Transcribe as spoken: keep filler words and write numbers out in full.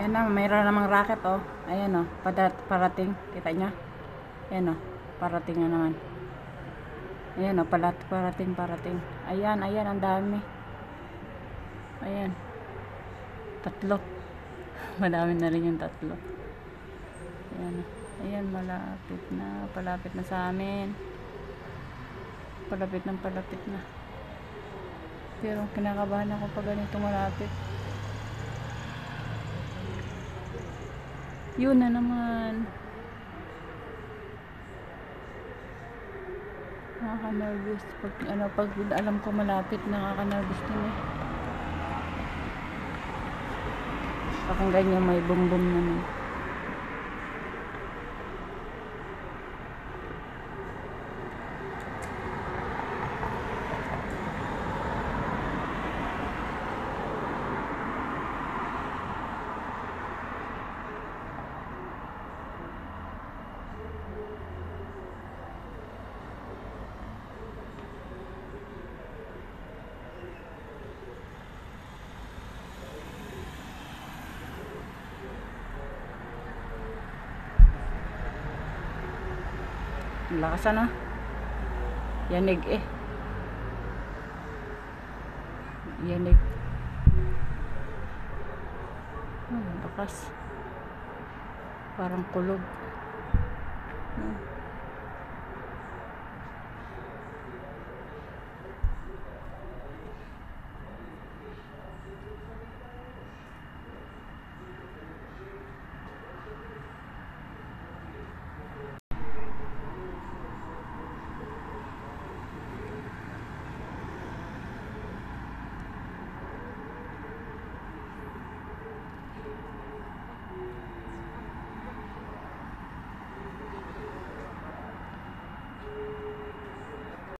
Ayan na, mayroon namang racket oh. Ayan oh, padat, parating. Kita nyo? Ayan oh, parating na naman. Ayan oh, palat, parating, parating. Ayan, ayan, ang dami. Ayan. Tatlo. Madami na rin yung tatlo. Ayan oh. Ayan, malapit na. Palapit na sa amin. Palapit na, palapit na. Pero kinakabahan ako pag ganito malapit. Yun na naman. Nakaka-nervous. Pag, ano, pag alam ko malapit, nakaka-nervous din eh. Pakinggan nyo, may bum-bum naman. Lakas ano? Yanig eh. Yanig. Oh, lakas. Parang kulog.